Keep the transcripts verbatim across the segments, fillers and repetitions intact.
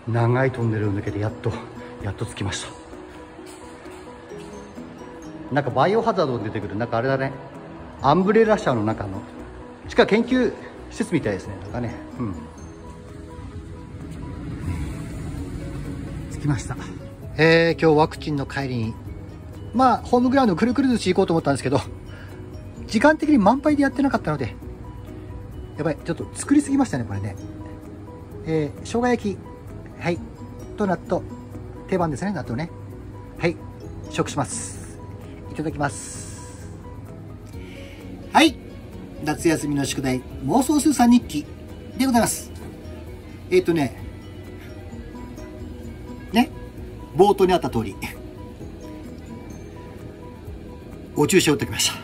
長いトンネルを抜けてやっとやっと着きました。なんかバイオハザードに出てくるなんかあれだね、アンブレラ社の中の地下研究施設みたいですね。なんかね、うん、着きました。えー、今日ワクチンの帰りにまあホームグラウンドくるくる寿司行こうと思ったんですけど、時間的に満杯でやってなかったので、やばい、ちょっと作りすぎましたねこれね。えー、生姜焼き、はい、と納豆定番ですね。納豆ね、はい、食します。いただきます。はい、夏休みの宿題妄想スーさん日記でございます。えっ、ー、とねね冒頭にあった通りお注射を打ってきました。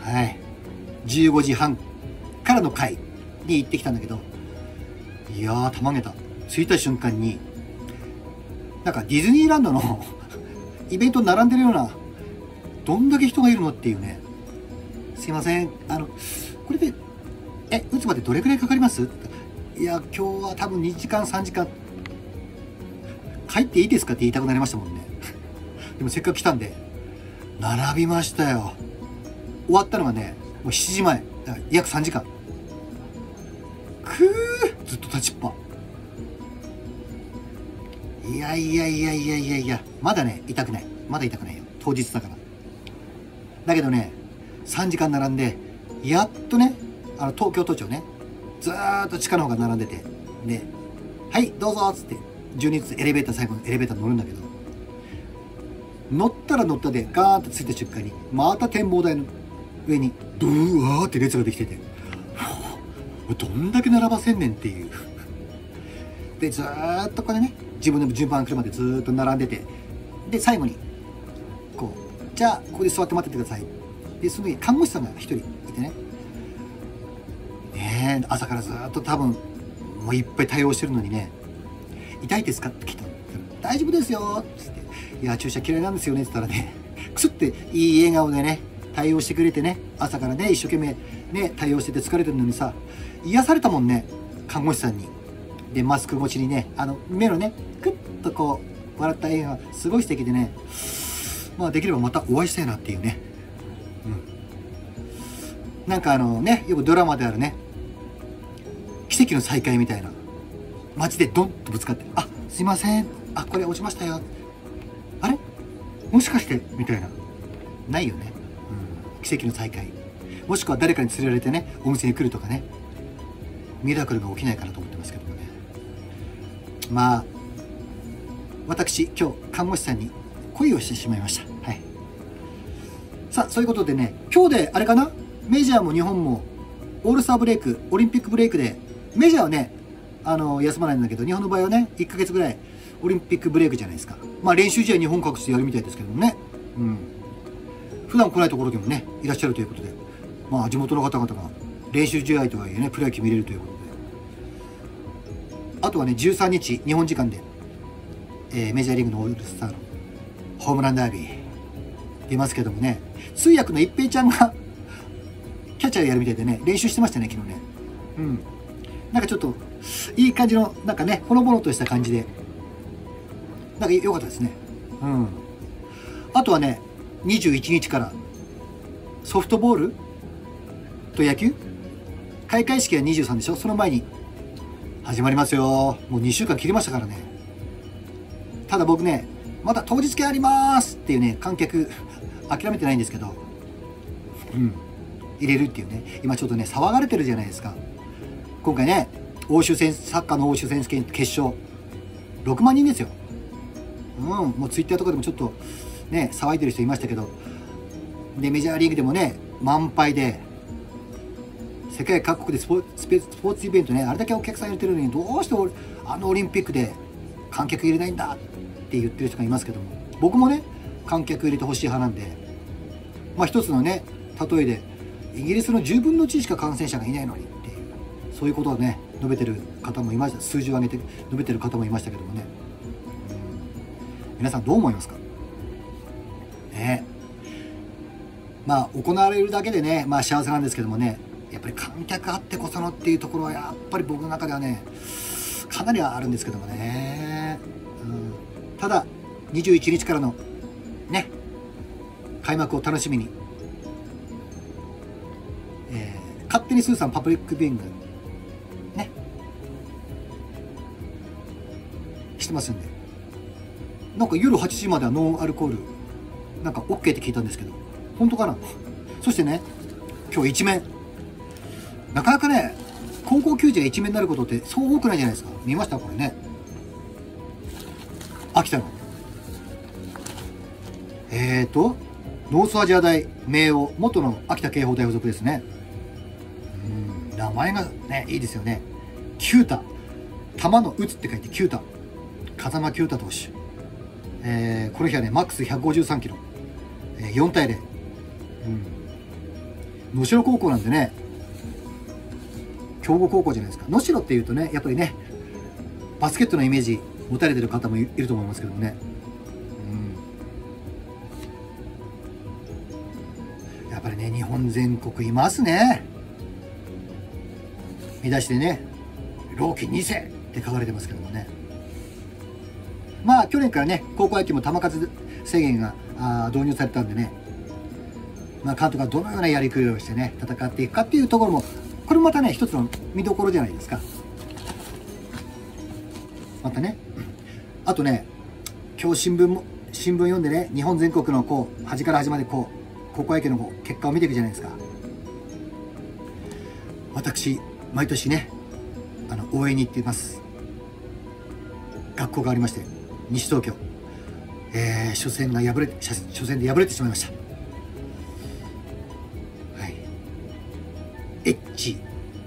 はい、じゅうごじはんからの会に行ってきたんだけど、いやーたまげた。着いた瞬間になんかディズニーランドのイベントに並んでるような、どんだけ人がいるのっていうね。すいません、あのこれでえ打つまでどれくらいかかります？いや今日は多分にじかんさんじかん。帰っていいですかって言いたくなりましたもんね。でもせっかく来たんで並びましたよ。終わったのがねもうしちじまえ、だから約さんじかん。くー、ずっと立ちっぱ。いやいやいやいやいやいや、まだね痛くない、まだ痛くないよ、当日だから。だけどねさんじかん並んでやっとね、あの東京都庁ねずーっと地下の方が並んでて、ではいどうぞっつってじゅうにずつエレベーター、最後のエレベーター乗るんだけど、乗ったら乗ったでガーンと着いた瞬間にまた展望台の上にドゥワーって列ができてて、どんだけ並ばせんねんっていう。でずーっとこれね自分の順番来るまでずーっと並んでて、で最後にこうじゃあここで座って待っててください。でその時看護師さんが一人いてね、ねえ朝からずーっと多分もういっぱい対応してるのにね、痛いですかって聞いたの。大丈夫ですよっつって、いや注射嫌いなんですよねって言ったらね、くすっていい笑顔でね対応してくれてね、朝からね一生懸命ね対応してて疲れてるのにさ、癒されたもんね看護師さんに。でマスク越しにね、あの目のねクッとこう笑った笑顔がすごい素敵でね、まあできればまたお会いしたいなっていうね、うん、なんかあのねよくドラマであるね奇跡の再会みたいな、街でドンとぶつかって、あすいません、あこれ落ちましたよ、あれもしかしてみたいな、ないよね、うん、奇跡の再会。もしくは誰かに連れられてねお店に来るとかね、ミラクルが起きないかなと思ってますけどもね。まあ私今日看護師さんに恋をしてしまいました。はい、さあそういうことでね、今日であれかな、メジャーも日本もオールスターブレイク、オリンピックブレイクで、メジャーはねあの休まないんだけど、日本の場合はねいっかげつぐらいオリンピックブレイクじゃないですか。まあ練習試合日本各地でやるみたいですけどもね、うん、普段来ないところでもねいらっしゃるということで、まあ地元の方々が練習試合とはいえねプロ野球見れるということで、あとはねじゅうさんにち日本時間で、えー、メジャーリーグのオールスターのホームランダービー出ますけどもね、通訳の一平ちゃんがキャッチャーやるみたいでね練習してましたね昨日ね。うん、なんかちょっといい感じのなんかねほのぼのとした感じでなんか良かったですね。うん、あとはねにじゅういちにちからソフトボールと野球開会式はにじゅうさんでしょ、その前に始まりますよ。もうにしゅうかん切りましたからね。ただ僕ねまだ当日券ありますっていうね観客諦めてないんですけど、うん入れるっていうね、今ちょっとね騒がれてるじゃないですか。今回ね欧州選サッカーの欧州選手権決勝ろくまんにんですよ。うん、もうツイッターとかでもちょっとね騒いでる人いましたけど、でメジャーリーグでもね満杯で、世界各国でスポスポーツイベントねあれだけお客さん入れてるのに、どうしてあのオリンピックで観客入れないんだって言ってる人がいますけども、僕もね観客入れてほしい派なんで、まあ一つのね例えでイギリスのじゅうぶんのいちしか感染者がいないのにっていう、そういうことをね述べてる方もいました。数字を上げて述べてる方もいましたけどもね、うん、皆さんどう思いますかね。まあ行われるだけでねまあ幸せなんですけどもね、やっぱり観客あってこそのっていうところはやっぱり僕の中ではねかなりはあるんですけどもね、うん、ただにじゅういちにちからのね開幕を楽しみに、えー、勝手にスーさんパブリックビューイングねしてますんで、なんか夜はちじまではノンアルコールなんか OK って聞いたんですけど、本当かな。そしてね、今日一面なかなかね高校球児が一面になることってそう多くないじゃないですか。見ましたこれね、秋田のえーとノースアジア大明王元の秋田慶応大附属ですね。うん、名前がねいいですよね。九太、玉の打つって書いて九太、風間九太投手、えー、この日はねマックスひゃくごじゅうさんキロ、えー、よんたいゼロ、うん、能代高校なんでね強豪高校じゃないですか。能代っていうとねやっぱりねバスケットのイメージ持たれてる方もいると思いますけどもね、うん、やっぱりね日本全国いますね。見出しでね朗希に世って書かれてますけどもね、まあ去年からね高校野球も球数制限があ導入されたんでね、まあ、監督がどのようなやりくりをしてね戦っていくかっていうところもこれもまたね一つの見どころじゃないですか。またねあとね今日新聞も新聞読んでね日本全国のこう端から端までこう高校野球のこう結果を見ていくじゃないですか。私毎年ねあの応援に行っています学校がありまして、西東京、えー、初戦が敗れて初戦で敗れてしまいました。はい、エッチ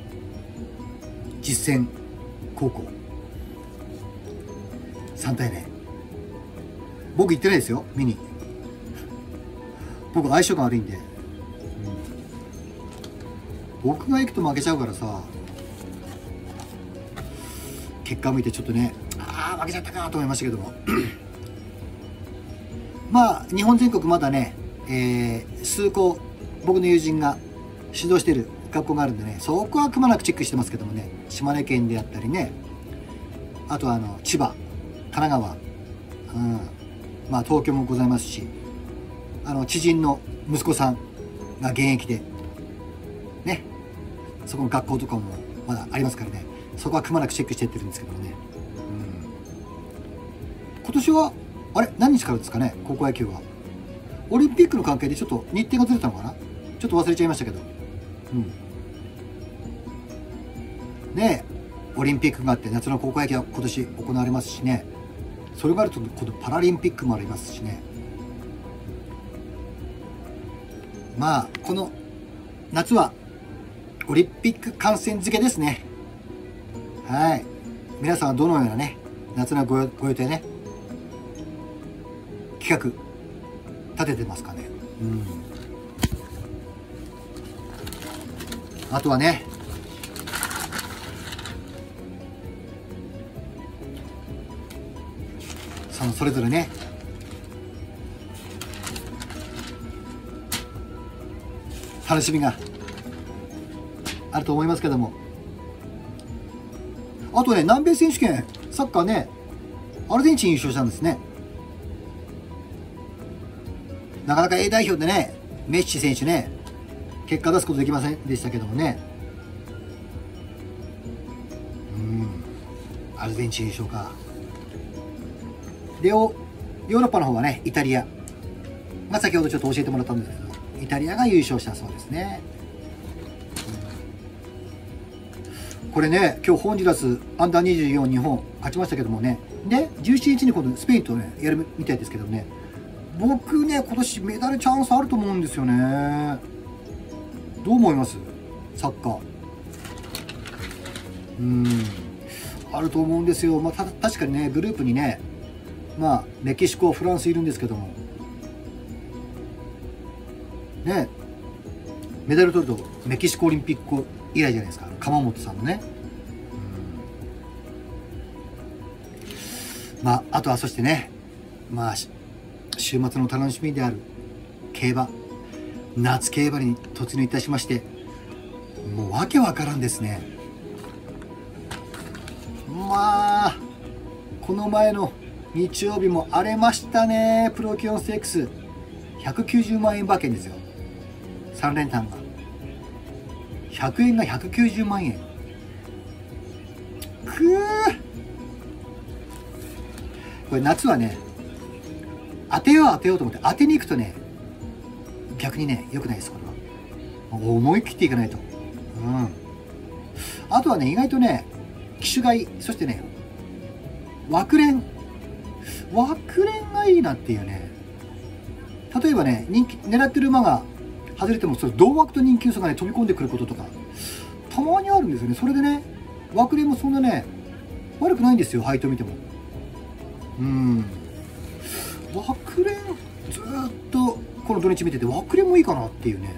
実践高校さんたいゼロ、僕行ってないですよ見に。僕相性が悪いんで、うん、僕が行くと負けちゃうからさ、結果を見てちょっとねああ負けちゃったかと思いましたけどもまあ日本全国まだね、えー、数校僕の友人が指導している学校があるんでね、そこはくまなくチェックしてますけどもね、島根県であったりね、あとはあの千葉、神奈川、うん、まあ東京もございますし、あの知人の息子さんが現役でね、そこの学校とかもまだありますからね、そこはくまなくチェックしていってるんですけどもね、うん、今年はあれ何日からですかね、高校野球は。オリンピックの関係でちょっと日程がずれたのかな、ちょっと忘れちゃいましたけど、うん、ねえオリンピックがあって夏の高校野球は今年行われますしね、それがあると今度パラリンピックもありますしね、まあこの夏はオリンピック観戦漬けですね。はい、皆さんはどのようなね夏のご予定ね企画立ててますかね。うん、あとはねそのそれぞれね楽しみがあると思いますけども、あとね南米選手権サッカーねアルゼンチン優勝したんですね。なかなか A 代表でねメッシ選手ね結果出すことできませんでしたけどもね、うんアルゼンチン優勝か。でヨーロッパの方はねイタリアが先ほどちょっと教えてもらったんですけど、イタリアが優勝したそうですね。これね今日ホンジュラスアンダーにじゅうよん日本勝ちましたけどもね、でじゅうしちにちに今度スペインとねやるみたいですけどね、僕ね今年メダルチャンスあると思うんですよね。どう思いますサッカー。うんあると思うんですよ。まあた確かにねグループにねまあメキシコフランスいるんですけどもね、メダル取るとメキシコオリンピック以来じゃないですか、鎌本さんのね。うんまああとはそしてねまあ週末の楽しみである競馬、夏競馬に突入いたしまして、もうわけわからんですね。まこの前の日曜日も荒れましたね。プロキオンス X ひゃくきゅうじゅうまんえん馬券ですよ。さん連単がひゃくえんがひゃくきゅうじゅうまんえん。くー、これ夏はね、当てよう当てようと思って当てに行くとね、逆にね良くないです。これは思い切っていかないと。うん。あとはね、意外とね、機種買い、そしてね、枠連枠連がいいなっていうね。例えばね、人気狙ってる馬が外れても、それ同枠と人気差がね飛び込んでくることとかたまにあるんですよね。それでね、枠連もそんなね悪くないんですよ、配当見ても。うん、枠連ずーっとこの土日見てて、枠連もいいかなっていうね。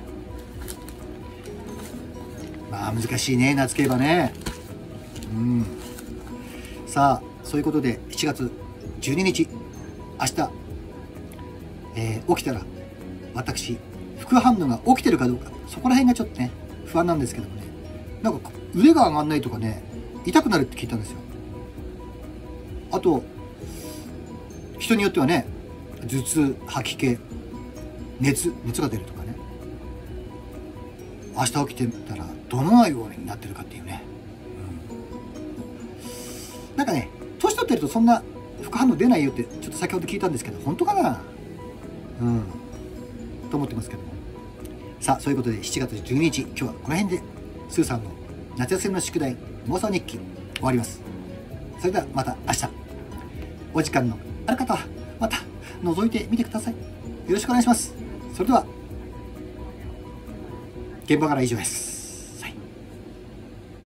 まあ難しいね、夏競馬ね。うん。さあ、そういうことでしちがつじゅうににち、明日、えー、起きたら私副反応が起きてるかどうか、そこら辺がちょっとね不安なんですけどもね。なんか腕が上がんないとかね、痛くなるって聞いたんですよ。あと人によってはね、頭痛、吐き気、熱熱が出るとかね。明日起きてみたらどのようになってるかっていうね、うん、なんかね、年取ってるとそんな副反応出ないよってちょっと先ほど聞いたんですけど、本当かな、うんと思ってますけども。さあ、そういうことでしちがつじゅうににち、今日はこの辺でスーさんの夏休みの宿題妄想日記終わります。それではまた明日、お時間のある方はまた覗いてみてください。よろしくお願いします。それでは現場から以上です。